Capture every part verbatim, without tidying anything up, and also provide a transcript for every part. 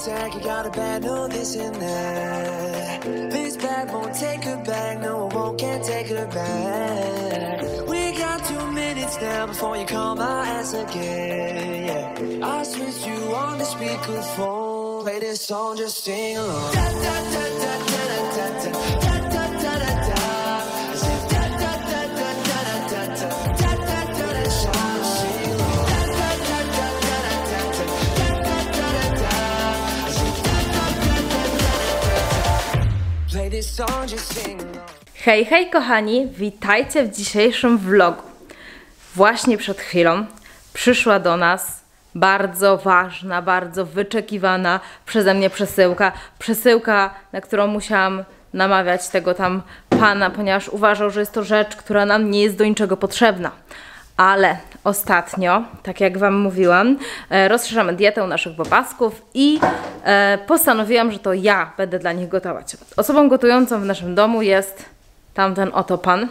attack, you got a bad, no this and that. This bad won't take her back, no it won't, can't take her back. We got two minutes now before you call my ass again, yeah. I switched you on the speakerphone, play this song, just sing along. Da, da, da, da, da, da, da, da, da, da, da, da. I said da, da, da, da, da, da, da, da, da, da, da, song, sing along. Da, da, da, da, da, da, da, da, da, da, da. I said da, da, da, da, da, da, da. Play this song, just sing along. Hej, hej kochani, witajcie w dzisiejszym vlogu. Właśnie przed chwilą przyszła do nas bardzo ważna, bardzo wyczekiwana przeze mnie przesyłka. Przesyłka, na którą musiałam namawiać tego tam pana, ponieważ uważał, że jest to rzecz, która nam nie jest do niczego potrzebna. Ale ostatnio, tak jak wam mówiłam, e, rozszerzamy dietę u naszych bobasków i e, postanowiłam, że to ja będę dla nich gotować. Osobą gotującą w naszym domu jest tamten oto pan.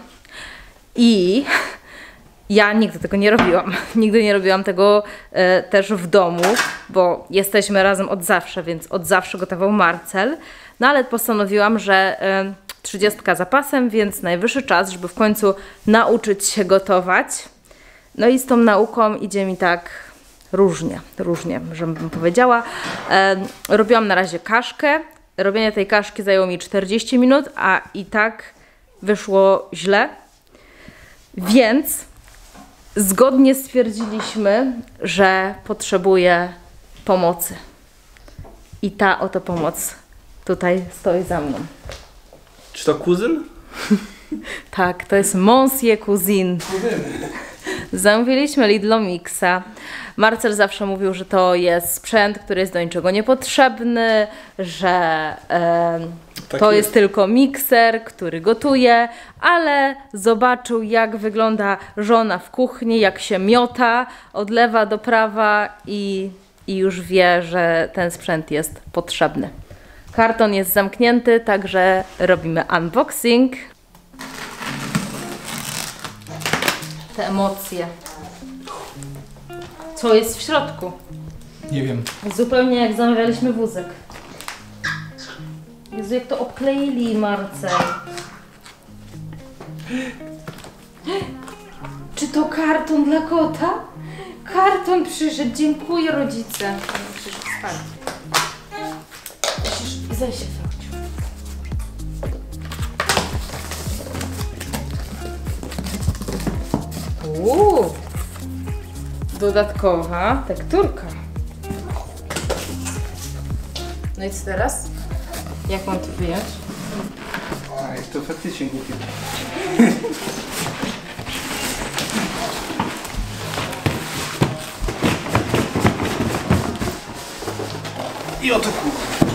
I ja nigdy tego nie robiłam. Nigdy nie robiłam tego e, też w domu, bo jesteśmy razem od zawsze, więc od zawsze gotował Marcel. No ale postanowiłam, że e, trzydziestka za pasem, więc najwyższy czas, żeby w końcu nauczyć się gotować. No i z tą nauką idzie mi tak różnie, różnie, żebym powiedziała. E, robiłam na razie kaszkę. Robienie tej kaszki zajęło mi czterdzieści minut, a i tak wyszło źle. Więc zgodnie stwierdziliśmy, że potrzebuję pomocy. I ta oto pomoc tutaj stoi za mną. Czy to kuzyn? Tak, to jest Monsieur Cousin. Zamówiliśmy Lidlomixa. Marcel zawsze mówił, że to jest sprzęt, który jest do niczego niepotrzebny, że e, tak to jest. jest tylko mikser, który gotuje, ale zobaczył, jak wygląda żona w kuchni, jak się miota od lewa do prawa i, i już wie, że ten sprzęt jest potrzebny. Karton jest zamknięty, także robimy unboxing. Te emocje. Co jest w środku? Nie wiem. Zupełnie jak zamawialiśmy wózek. Jezu, jak to obkleili, Marcel. Czy to karton dla kota? Karton przyszedł. Dziękuję, rodzice. Musisz wstać. Musisz zejść się. Uuu, dodatkowa tekturka. No i co teraz? Jak mam to wyjąć? Aj, to faktycznie głupie. I oto kur.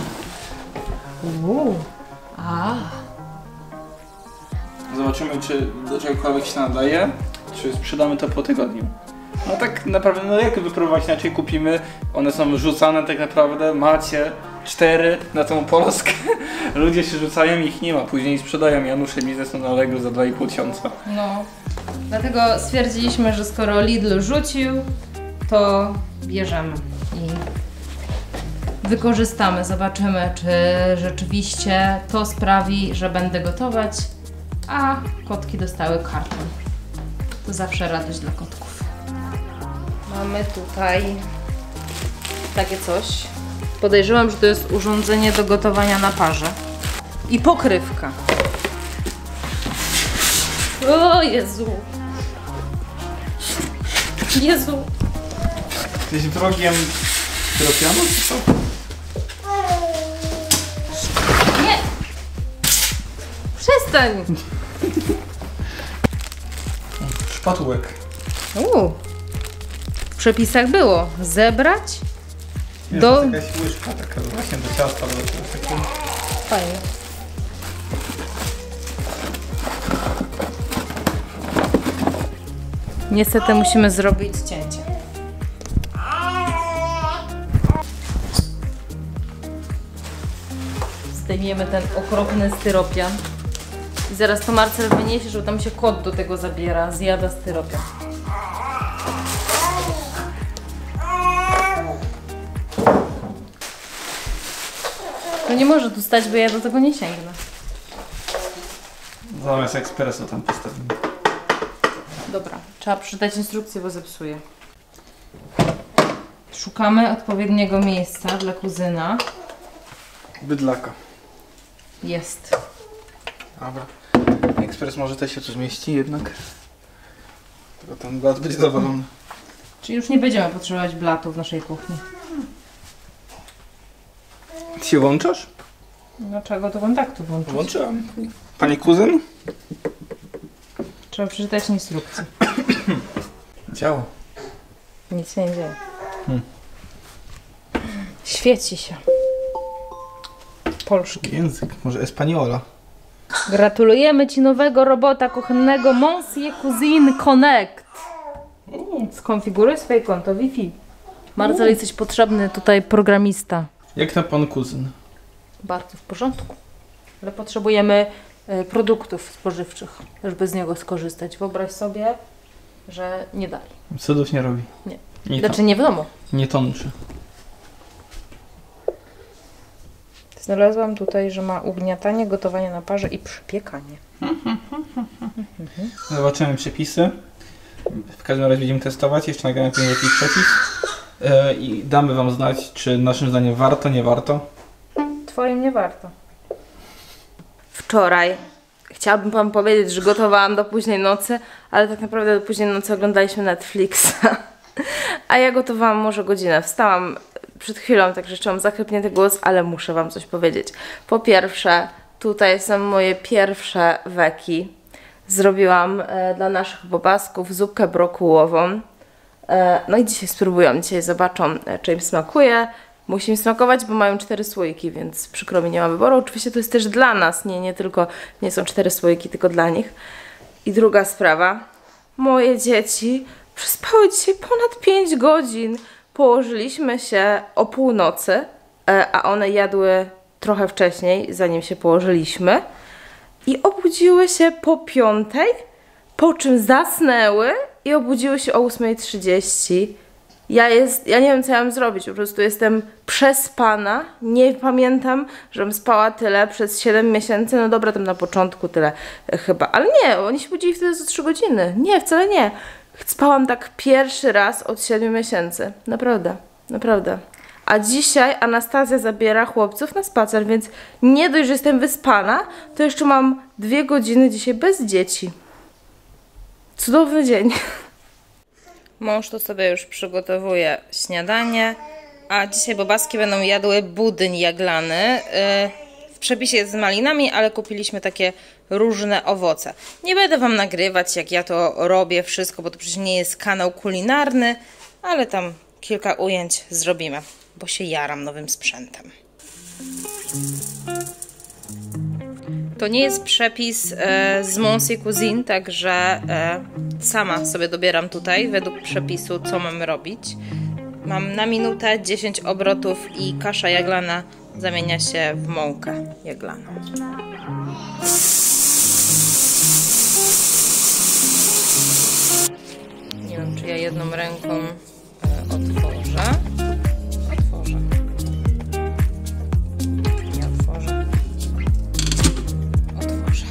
Uuu, a. Zobaczymy, czy do czegokolwiek się nadaje, czy sprzedamy to po tygodniu. No tak naprawdę, no jak wypróbować, inaczej kupimy, one są rzucane tak naprawdę, macie cztery na tą Polskę, ludzie się rzucają, ich nie ma, później sprzedają Janusze biznesu na Allegro za dwa i pół tysiąca. No, dlatego stwierdziliśmy, że skoro Lidl rzucił, to bierzemy i wykorzystamy, zobaczymy, czy rzeczywiście to sprawi, że będę gotować, a kotki dostały karton. To zawsze radość dla kotków. Mamy tutaj takie coś. Podejrzewam, że to jest urządzenie do gotowania na parze. I pokrywka. O Jezu! Jezu! Jesteś wrogiem styropianu, czy co? Nie! Przestań! Szpatułek. Uuu. W przepisach było zebrać Nie, do... to jest jakaś łyżka taka właśnie do ciasta, ale to jest takie... Fajnie. Niestety musimy zrobić cięcie. Zdejmiemy ten okropny styropian. I zaraz to Marcel wyniesie, że tam się kot do tego zabiera, zjada styropian. To nie może tu stać, bo ja do tego nie sięgnę. Zamiast ekspresu tam postawimy. Dobra, trzeba przeczytać instrukcję, bo zepsuję. Szukamy odpowiedniego miejsca dla kuzyna. Bydlaka. Jest. Dobra. Ekspres może też się tu zmieści jednak. Tylko ten blat będzie zawalony. Czyli już nie będziemy potrzebować blatu w naszej kuchni. Ty się włączasz? Dlaczego do kontaktu włączyć? Włączyłam. Panie kuzyn? Trzeba przeczytać instrukcję. Działa. Nic się nie dzieje. Hmm. Świeci się. Polski. Język, może espaniola. Gratulujemy Ci nowego robota kuchennego Monsieur Cuisine Connect. Skonfiguruj swoje konto Wi-Fi. Marcel, jesteś potrzebny tutaj programista. Jak tam pan kuzyn? Bardzo w porządku. Ale potrzebujemy y, produktów spożywczych, żeby z niego skorzystać. Wyobraź sobie, że nie dali. Cudów nie robi. Nie. Nie, Znaczy ton, nie wiadomo. nie tonczy. Znalazłam tutaj, że ma ugniatanie, gotowanie na parze i przypiekanie. Zobaczymy przepisy. W każdym razie będziemy testować. Jeszcze nagramy pewnie jakiś przepis. Yy, I damy wam znać, czy naszym zdaniem warto, nie warto. Twoim nie warto. Wczoraj chciałabym wam powiedzieć, że gotowałam do późnej nocy, ale tak naprawdę do późnej nocy oglądaliśmy Netflixa. A ja gotowałam może godzinę. Wstałam przed chwilą, także czułam zachrypnięty głos, ale muszę wam coś powiedzieć. Po pierwsze, tutaj są moje pierwsze weki. Zrobiłam e, dla naszych bobasków zupkę brokułową. E, no i dzisiaj spróbują, dzisiaj zobaczą, e, czy im smakuje. Musi im smakować, bo mają cztery słoiki, więc przykro mi, nie ma wyboru. Oczywiście to jest też dla nas, nie, nie tylko, nie są cztery słoiki, tylko dla nich. I druga sprawa, moje dzieci przespały dzisiaj ponad pięć godzin. Położyliśmy się o północy, a one jadły trochę wcześniej, zanim się położyliśmy. I obudziły się po piątej, po czym zasnęły i obudziły się o ósmej trzydzieści. Ja, jest, ja nie wiem, co ja mam zrobić, po prostu jestem przespana, nie pamiętam, żebym spała tyle przez siedem miesięcy, no dobra, tam na początku tyle chyba, ale nie, oni się budzili wtedy za trzy godziny, nie, wcale nie. Spałam tak pierwszy raz od siedmiu miesięcy, naprawdę, naprawdę. A dzisiaj Anastazja zabiera chłopców na spacer, więc nie dość, że jestem wyspana, to jeszcze mam dwie godziny dzisiaj bez dzieci. Cudowny dzień. Mąż tu sobie już przygotowuje śniadanie, a dzisiaj bobaski będą jadły budyń jaglany. W przepisie jest z malinami, ale kupiliśmy takie różne owoce. Nie będę wam nagrywać, jak ja to robię wszystko, bo to przecież nie jest kanał kulinarny, ale tam kilka ujęć zrobimy, bo się jaram nowym sprzętem. To nie jest przepis e, z Monsieur Cuisine, także e, sama sobie dobieram tutaj według przepisu, co mamy robić. Mam na minutę dziesięć obrotów i kasza jaglana zamienia się w mąkę jaglaną. Nie wiem, czy ja jedną ręką e, otworzę. Otworzę. Nie otworzę. Otworzę.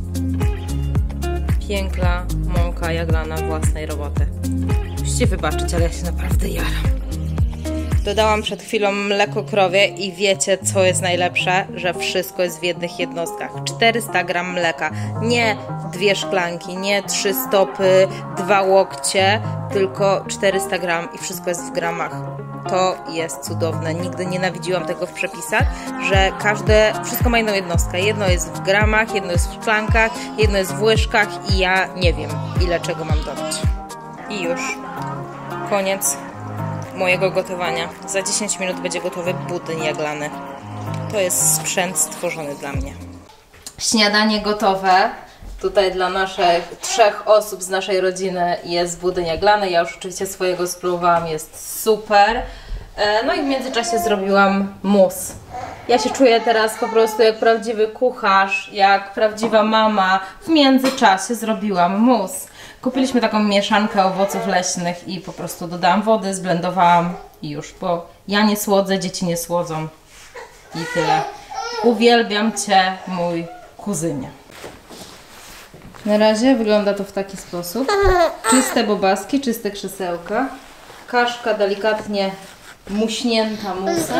Piękna mąka jaglana własnej roboty. Musicie wybaczyć, ale ja się naprawdę jaram. Dodałam przed chwilą mleko krowie i wiecie, co jest najlepsze? Że wszystko jest w jednych jednostkach. czterysta gram mleka. Nie dwie szklanki, nie trzy stopy, dwa łokcie, tylko czterysta gram i wszystko jest w gramach. To jest cudowne. Nigdy nienawidziłam tego w przepisach, że każde, wszystko ma jedną jednostkę. Jedno jest w gramach, jedno jest w szklankach, jedno jest w łyżkach i ja nie wiem, ile czego mam dodać. I już. Koniec mojego gotowania. Za dziesięć minut będzie gotowy budyń jaglany. To jest sprzęt stworzony dla mnie. Śniadanie gotowe. Tutaj dla naszych trzech osób z naszej rodziny jest budyń jaglany. Ja już oczywiście swojego spróbowałam, jest super. No i w międzyczasie zrobiłam mus. Ja się czuję teraz po prostu jak prawdziwy kucharz, jak prawdziwa mama. W międzyczasie zrobiłam mus. Kupiliśmy taką mieszankę owoców leśnych i po prostu dodałam wody, zblendowałam i już, bo ja nie słodzę, dzieci nie słodzą i tyle. Uwielbiam Cię, mój kuzynie. Na razie wygląda to w taki sposób. Czyste bobaski, czyste krzesełka. Kaszka delikatnie muśnięta musem.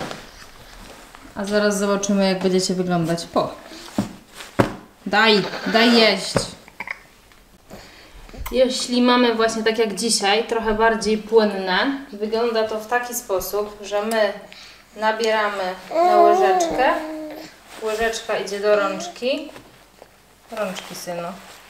A zaraz zobaczymy, jak będziecie wyglądać po. Daj, daj jeść. Jeśli mamy właśnie tak jak dzisiaj, trochę bardziej płynne, wygląda to w taki sposób, że my nabieramy na łyżeczkę. Łyżeczka idzie do rączki. Rączki, synu.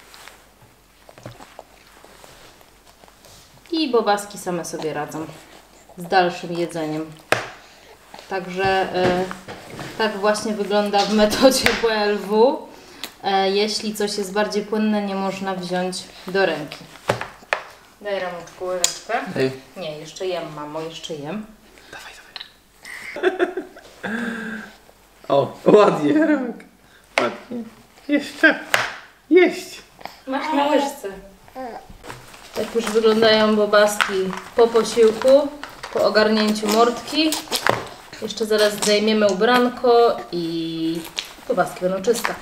I bobaski same sobie radzą z dalszym jedzeniem. Także y, tak właśnie wygląda w metodzie B L W. E, jeśli coś jest bardziej płynne, nie można wziąć do ręki. Daj Ramuczku łyżeczkę. Daj. Nie, jeszcze jem, mamo, jeszcze jem. Dawaj, dawaj. O, ładnie, Ramek. Ładnie. Jeszcze. Jeść. Masz na łyżce. Tak już wyglądają bobaski po posiłku, po ogarnięciu mordki. Jeszcze zaraz zdejmiemy ubranko i bobaski będą czyste.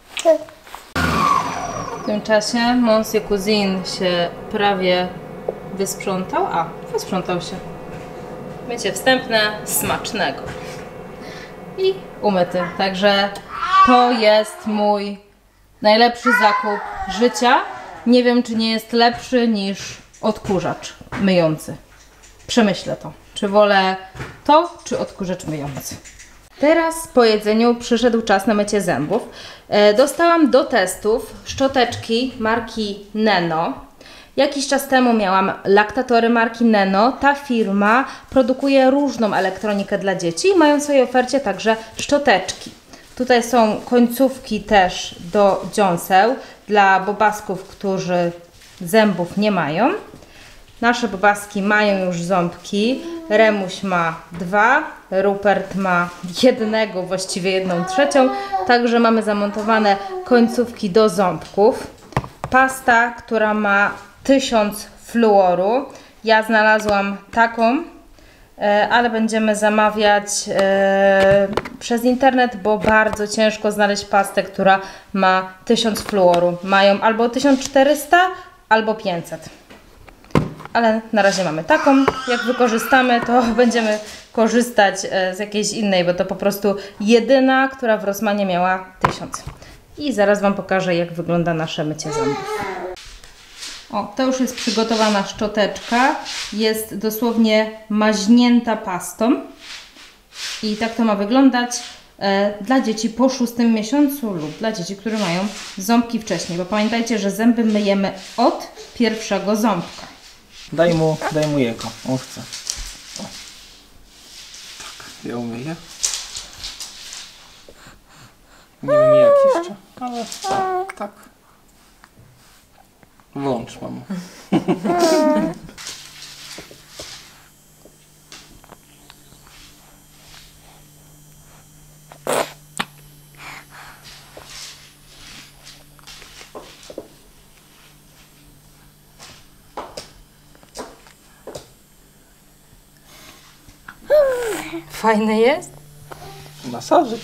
W tym czasie Monsieur Cousin się prawie wysprzątał. A, wysprzątał się. Mycie wstępne, smacznego. I umyty. Także to jest mój najlepszy zakup życia. Nie wiem, czy nie jest lepszy niż odkurzacz myjący. Przemyślę to. Czy wolę to, czy odkurzacz myjący. Teraz po jedzeniu przyszedł czas na mycie zębów. E, dostałam do testów szczoteczki marki Neno. Jakiś czas temu miałam laktatory marki Neno. Ta firma produkuje różną elektronikę dla dzieci i mają w swojej ofercie także szczoteczki. Tutaj są końcówki też do dziąseł dla bobasków, którzy zębów nie mają. Nasze bobaski mają już ząbki. Remuś ma dwa, Rupert ma jednego, właściwie jedną trzecią. Także mamy zamontowane końcówki do ząbków. Pasta, która ma tysiąc fluoru. Ja znalazłam taką, ale będziemy zamawiać e, przez internet, bo bardzo ciężko znaleźć pastę, która ma tysiąc fluoru. Mają albo tysiąc czterysta, albo pięćset. Ale na razie mamy taką. Jak wykorzystamy, to będziemy korzystać z jakiejś innej, bo to po prostu jedyna, która w Rossmanie miała tysiąc. I zaraz Wam pokażę, jak wygląda nasze mycie zębów. O, to już jest przygotowana szczoteczka. Jest dosłownie maźnięta pastą. I tak to ma wyglądać e, dla dzieci po szóstym miesiącu lub dla dzieci, które mają ząbki wcześniej. Bo pamiętajcie, że zęby myjemy od pierwszego ząbka. Daj mu, daj mu jego. On chce. O. Tak, ja umyję. Nie wiem jak jeszcze, ale tak, tak. Włącz, mamo. Fajny jest. Masażyk.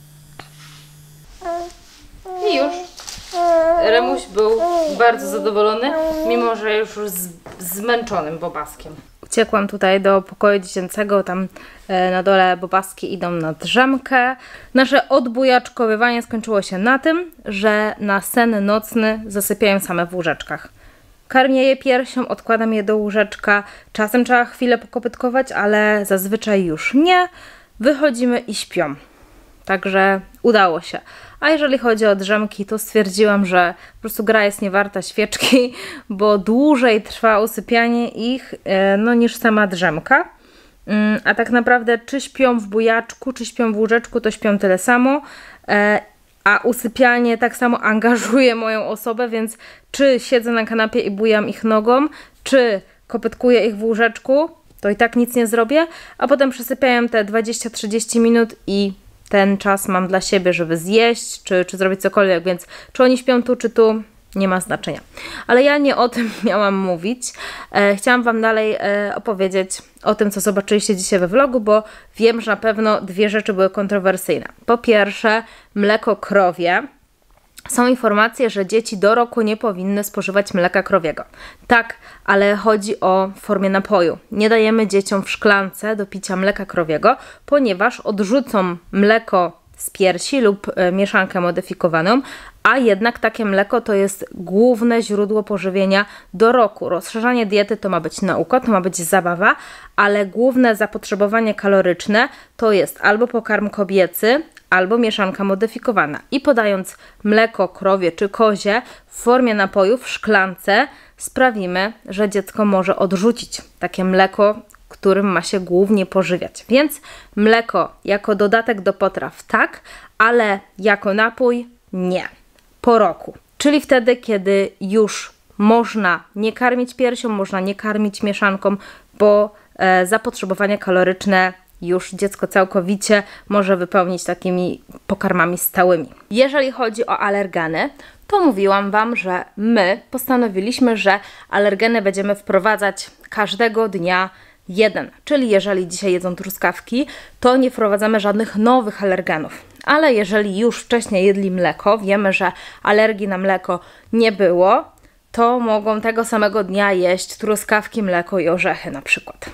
I już. Remuś był bardzo zadowolony, mimo że już z, zmęczonym bobaskiem. Uciekłam tutaj do pokoju dziecięcego, tam e, na dole bobaski idą na drzemkę. Nasze odbujaczkowywanie skończyło się na tym, że na sen nocny zasypiają same w łóżeczkach. Karmię je piersią, odkładam je do łóżeczka. Czasem trzeba chwilę pokopytkować, ale zazwyczaj już nie. Wychodzimy i śpią. Także udało się. A jeżeli chodzi o drzemki, to stwierdziłam, że po prostu gra jest niewarta świeczki, bo dłużej trwa usypianie ich no, niż sama drzemka. A tak naprawdę czy śpią w bujaczku, czy śpią w łóżeczku, to śpią tyle samo. A usypianie tak samo angażuje moją osobę, więc czy siedzę na kanapie i bujam ich nogą, czy kopytkuję ich w łóżeczku, to i tak nic nie zrobię, a potem przesypiają te dwadzieścia trzydzieści minut i ten czas mam dla siebie, żeby zjeść, czy, czy zrobić cokolwiek, więc czy oni śpią tu, czy tu, nie ma znaczenia. Ale ja nie o tym miałam mówić. E, chciałam Wam dalej e, opowiedzieć o tym, co zobaczyliście dzisiaj we vlogu, bo wiem, że na pewno dwie rzeczy były kontrowersyjne. Po pierwsze, mleko krowie. Są informacje, że dzieci do roku nie powinny spożywać mleka krowiego. Tak, ale chodzi o formie napoju. Nie dajemy dzieciom w szklance do picia mleka krowiego, ponieważ odrzucą mleko z piersi lub e, mieszankę modyfikowaną, a jednak takie mleko to jest główne źródło pożywienia do roku. Rozszerzanie diety to ma być nauka, to ma być zabawa, ale główne zapotrzebowanie kaloryczne to jest albo pokarm kobiecy, albo mieszanka modyfikowana. I podając mleko krowie czy kozie w formie napoju w szklance, sprawimy, że dziecko może odrzucić takie mleko, którym ma się głównie pożywiać. Więc mleko jako dodatek do potraw tak, ale jako napój nie. Po roku. Czyli wtedy, kiedy już można nie karmić piersią, można nie karmić mieszanką, bo e, zapotrzebowanie kaloryczne już dziecko całkowicie może wypełnić takimi pokarmami stałymi. Jeżeli chodzi o alergeny, to mówiłam Wam, że my postanowiliśmy, że alergeny będziemy wprowadzać każdego dnia jeden. Czyli jeżeli dzisiaj jedzą truskawki, to nie wprowadzamy żadnych nowych alergenów. Ale jeżeli już wcześniej jedli mleko, wiemy, że alergii na mleko nie było, to mogą tego samego dnia jeść truskawki, mleko i orzechy na przykład.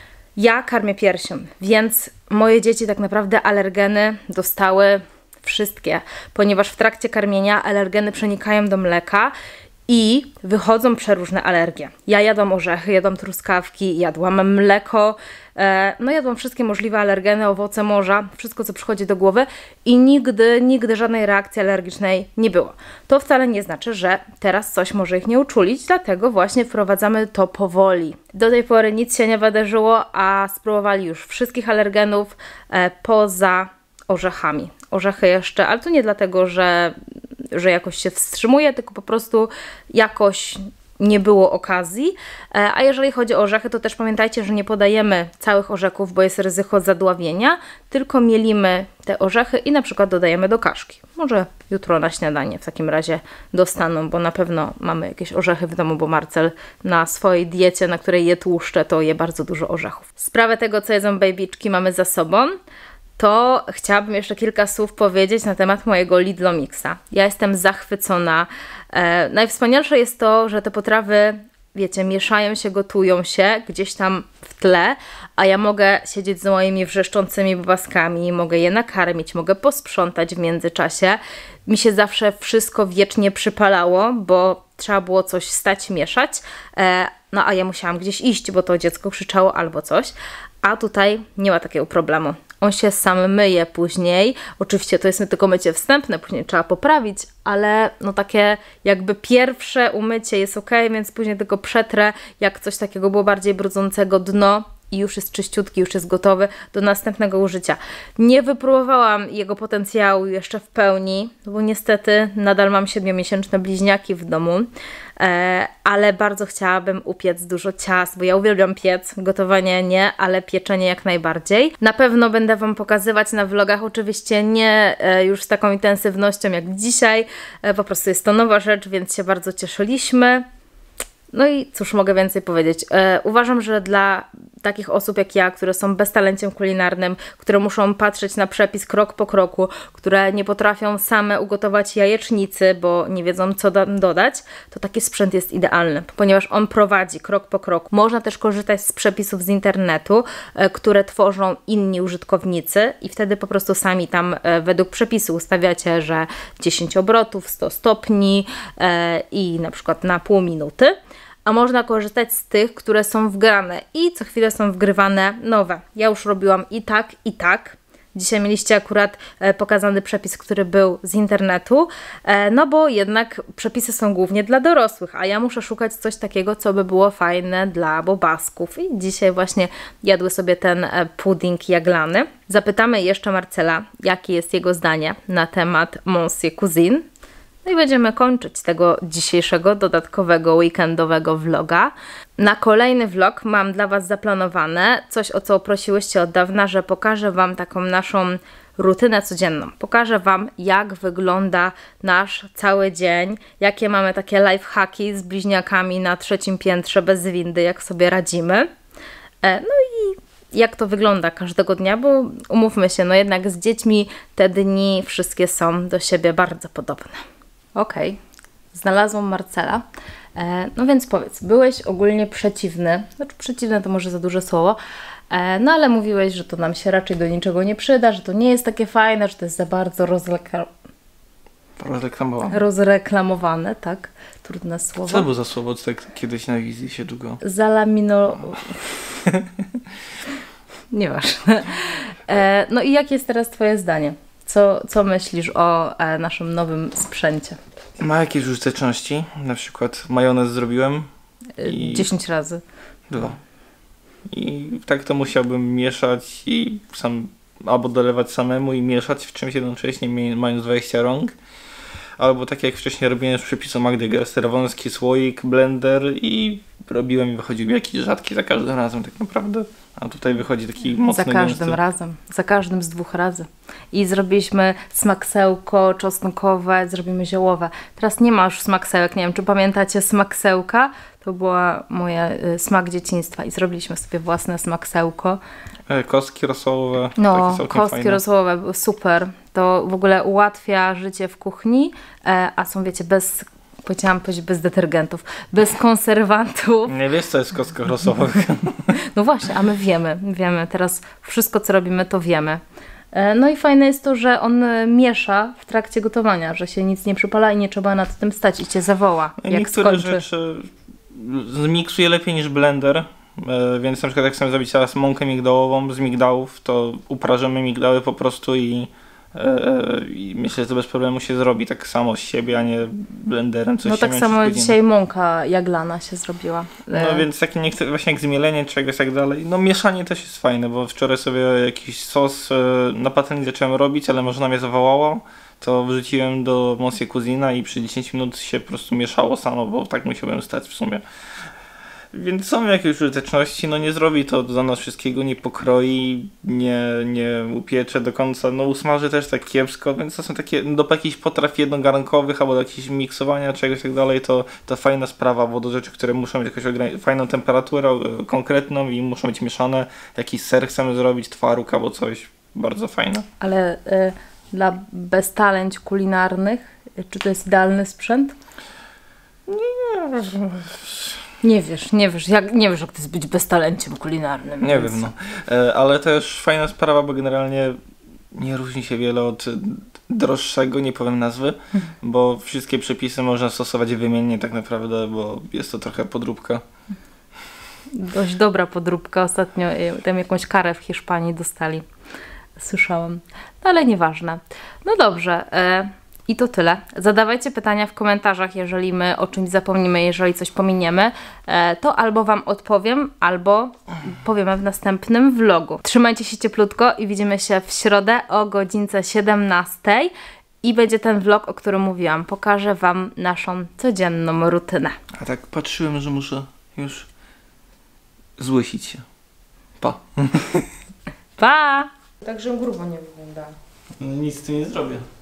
Ja karmię piersią, więc moje dzieci tak naprawdę alergeny dostały wszystkie, ponieważ w trakcie karmienia alergeny przenikają do mleka i wychodzą przeróżne alergie. Ja jadłam orzechy, jadłam truskawki, jadłam mleko, e, no jadłam wszystkie możliwe alergeny, owoce morza, wszystko co przychodzi do głowy i nigdy, nigdy żadnej reakcji alergicznej nie było. To wcale nie znaczy, że teraz coś może ich nie uczulić, dlatego właśnie wprowadzamy to powoli. Do tej pory nic się nie wydarzyło, a spróbowali już wszystkich alergenów e, poza orzechami. Orzechy jeszcze, ale to nie dlatego, że że jakoś się wstrzymuje, tylko po prostu jakoś nie było okazji. A jeżeli chodzi o orzechy, to też pamiętajcie, że nie podajemy całych orzechów, bo jest ryzyko zadławienia, tylko mielimy te orzechy i na przykład dodajemy do kaszki. Może jutro na śniadanie w takim razie dostaną, bo na pewno mamy jakieś orzechy w domu, bo Marcel na swojej diecie, na której je tłuszcze, to je bardzo dużo orzechów. Sprawę tego, co jedzą babyjczki, mamy za sobą. To chciałabym jeszcze kilka słów powiedzieć na temat mojego Lidlo Mixa. Ja jestem zachwycona. E, najwspanialsze jest to, że te potrawy, wiecie, mieszają się, gotują się gdzieś tam w tle, a ja mogę siedzieć z moimi wrzeszczącymi bobaskami, mogę je nakarmić, mogę posprzątać w międzyczasie. Mi się zawsze wszystko wiecznie przypalało, bo trzeba było coś stać, mieszać, e, no a ja musiałam gdzieś iść, bo to dziecko krzyczało albo coś, a tutaj nie ma takiego problemu. On się sam myje później. Oczywiście to jest tylko mycie wstępne, później trzeba poprawić, ale no takie jakby pierwsze umycie jest ok, więc później tylko przetrę, jak coś takiego było bardziej brudzącego dno i już jest czyściutki, już jest gotowy do następnego użycia. Nie wypróbowałam jego potencjału jeszcze w pełni, bo niestety nadal mam siedmiomiesięczne bliźniaki w domu, e, ale bardzo chciałabym upiec dużo ciast, bo ja uwielbiam piec, gotowanie nie, ale pieczenie jak najbardziej. Na pewno będę Wam pokazywać na vlogach, oczywiście nie e, już z taką intensywnością jak dzisiaj, e, po prostu jest to nowa rzecz, więc się bardzo cieszyliśmy. No i cóż mogę więcej powiedzieć. E, uważam, że dla takich osób jak ja, które są beztalenciem kulinarnym, które muszą patrzeć na przepis krok po kroku, które nie potrafią same ugotować jajecznicy, bo nie wiedzą co dodać, to taki sprzęt jest idealny, ponieważ on prowadzi krok po kroku. Można też korzystać z przepisów z internetu, e, które tworzą inni użytkownicy i wtedy po prostu sami tam e, według przepisu ustawiacie, że dziesięć obrotów, sto stopni e, i na przykład na pół minuty. A można korzystać z tych, które są wgrane i co chwilę są wgrywane nowe. Ja już robiłam i tak, i tak. Dzisiaj mieliście akurat e, pokazany przepis, który był z internetu, e, no bo jednak przepisy są głównie dla dorosłych, a ja muszę szukać coś takiego, co by było fajne dla bobasków. I dzisiaj właśnie jadły sobie ten e, pudding jaglany. Zapytamy jeszcze Marcela, jakie jest jego zdanie na temat Monsieur Cuisine. No i będziemy kończyć tego dzisiejszego dodatkowego weekendowego vloga. Na kolejny vlog mam dla Was zaplanowane coś, o co prosiłyście od dawna, że pokażę Wam taką naszą rutynę codzienną. Pokażę Wam, jak wygląda nasz cały dzień, jakie mamy takie lifehacki z bliźniakami na trzecim piętrze bez windy, jak sobie radzimy. No i jak to wygląda każdego dnia, bo umówmy się, no jednak z dziećmi te dni wszystkie są do siebie bardzo podobne. Okej, okay. Znalazłam Marcela. E, no więc powiedz, byłeś ogólnie przeciwny, znaczy przeciwny to może za duże słowo, e, no ale mówiłeś, że to nam się raczej do niczego nie przyda, że to nie jest takie fajne, że to jest za bardzo rozleka... rozreklamowane. Rozreklamowane, tak? Trudne słowo. Co to było za słowo, co tak kiedyś na wizji się długo... Zalamino... Nieważne. E, no i jakie jest teraz Twoje zdanie? Co, co myślisz o e, naszym nowym sprzęcie? Ma jakieś użyteczności? Na przykład majonez zrobiłem. I... dziesięć razy. Dwa. I tak to musiałbym mieszać i sam albo dolewać samemu i mieszać w czymś jednocześnie, mając dwadzieścia rąk. Albo tak jak wcześniej robiłem z przepisu Magdy Gessler, wąski słoik, blender i robiłem i wychodził jakiś rzadki za każdym razem tak naprawdę. A tutaj wychodzi taki mocny Za każdym gęsty. razem, za każdym z dwóch razy. I zrobiliśmy smaksełko czosnkowe, zrobimy ziołowe. Teraz nie ma już smaksełek, nie wiem czy pamiętacie smaksełka? To była moja y, smak dzieciństwa i zrobiliśmy sobie własne smaksełko. E, kostki rosołowe. No, takie kostki fajne. rosołowe były super. To w ogóle ułatwia życie w kuchni, e, a są wiecie bez... Powiedziałam powiedzieć bez detergentów, bez konserwantów. Nie wiesz co jest w kostkach rosowych. No właśnie, a my wiemy, wiemy. Teraz wszystko co robimy to wiemy. No i fajne jest to, że on miesza w trakcie gotowania, że się nic nie przypala i nie trzeba nad tym stać i Cię zawoła, jak Niektóre skończy. rzeczy zmiksuje lepiej niż blender, więc na przykład jak chcemy zrobić teraz mąkę migdałową z migdałów, to uprażymy migdały po prostu i i myślę, że to bez problemu się zrobi tak samo z siebie, a nie blenderem coś. No tak samo dzisiaj mąka jaglana się zrobiła. No więc takie niektóre, właśnie jak zmielenie czegoś tak dalej. No mieszanie też jest fajne, bo wczoraj sobie jakiś sos na patelni zacząłem robić, ale może mnie zawołało, to wrzuciłem do Monsieur Cuisina i przy dziesięć minut się po prostu mieszało samo, bo tak musiałem stać w sumie. Więc są jakieś użyteczności, no nie zrobi to za nas wszystkiego, nie pokroi, nie, nie upiecze do końca, no usmaży też tak kiepsko, więc to są takie, do jakichś potraw jednogarnkowych albo do jakichś miksowania czegoś tak dalej, to, to fajna sprawa, bo do rzeczy, które muszą mieć jakąś fajną temperaturę konkretną i muszą być mieszane, jakiś ser chcemy zrobić, twaróg albo coś, bardzo fajne. Ale y, dla beztalent kulinarnych, czy to jest idealny sprzęt? Nie, Nie wiesz, nie wiesz, jak, nie wiesz jak to jest być beztalenciem kulinarnym. Nie więc... wiem, no. E, ale też fajna sprawa, bo generalnie nie różni się wiele od droższego, nie powiem nazwy, hmm. bo wszystkie przepisy można stosować wymiennie tak naprawdę, bo jest to trochę podróbka. Dość dobra podróbka. Ostatnio tam jakąś karę w Hiszpanii dostali. Słyszałam. No ale nieważne. No dobrze. E I to tyle. Zadawajcie pytania w komentarzach, jeżeli my o czymś zapomnimy, jeżeli coś pominiemy, to albo Wam odpowiem, albo powiemy w następnym vlogu. Trzymajcie się cieplutko i widzimy się w środę o godzince siedemnastej i będzie ten vlog, o którym mówiłam. Pokażę Wam naszą codzienną rutynę. A tak patrzyłem, że muszę już złysić się. Pa. Pa! Także grubo nie wygląda. No, nic z tym nie zrobię.